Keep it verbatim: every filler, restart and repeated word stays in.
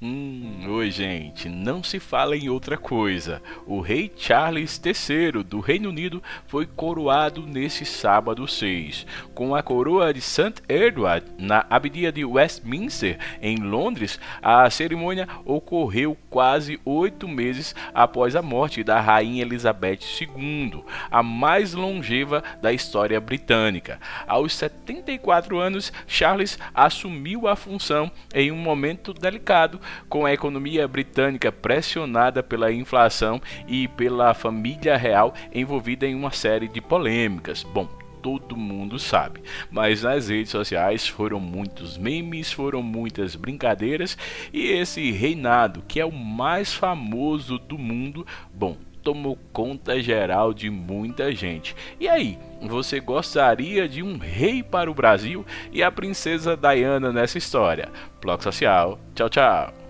Hum, oi gente, não se fala em outra coisa. O rei Charles terceiro do Reino Unido foi coroado nesse sábado seis. Com a coroa de Saint Edward na abadia de Westminster, em Londres, a cerimônia ocorreu quase oito meses após a morte da rainha Elizabeth segunda, a mais longeva da história britânica. Aos setenta e quatro anos, Charles assumiu a função em um momento delicado, com a economia britânica pressionada pela inflação e pela família real envolvida em uma série de polêmicas. Bom, todo mundo sabe, mas nas redes sociais foram muitos memes, foram muitas brincadeiras e esse reinado, que é o mais famoso do mundo, bom, tomou conta geral de muita gente. E aí, você gostaria de um rei para o Brasil e a princesa Diana nessa história? Bloco Social, tchau, tchau.